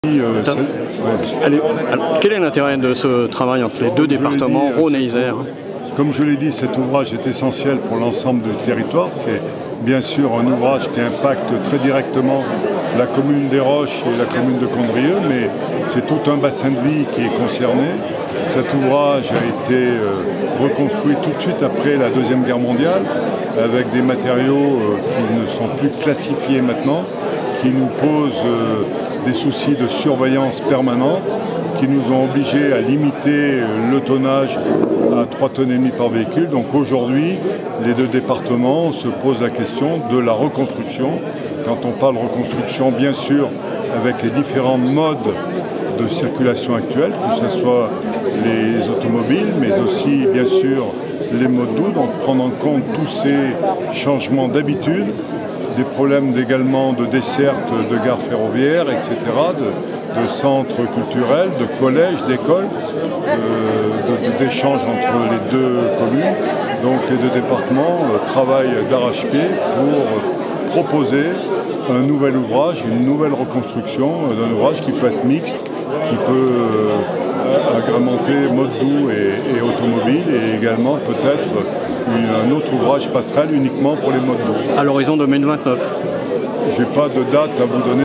Alors, quel est l'intérêt de ce travail entre les deux départements, Rhône et Isère? Comme je l'ai dit, cet ouvrage est essentiel pour l'ensemble du territoire. C'est bien sûr un ouvrage qui impacte très directement la commune des Roches et la commune de Condrieu, mais c'est tout un bassin de vie qui est concerné. Cet ouvrage a été reconstruit tout de suite après la Deuxième Guerre mondiale, avec des matériaux qui ne sont plus classifiés maintenant, qui nous posent des soucis de surveillance permanente, qui nous ont obligés à limiter le tonnage à 3,5 tonnes par véhicule. Donc aujourd'hui, les deux départements se posent la question de la reconstruction. Quand on parle reconstruction, bien sûr, avec les différents modes de circulation actuels, que ce soit les automobiles, mais aussi, bien sûr, les modes doux, donc prendre en compte tous ces changements d'habitude, des problèmes également de desserte de gares ferroviaires, etc., de centres culturels, de collèges, d'écoles, d'échanges entre les deux communes. Donc les deux départements travaillent d'arrache-pied pour proposer un nouvel ouvrage, une nouvelle reconstruction d'un ouvrage qui peut être mixte, qui peut agrémenter mode doux et automobile, et également peut-être un autre ouvrage passerelle uniquement pour les modes doux. À l'horizon 2029. Je n'ai pas de date à vous donner.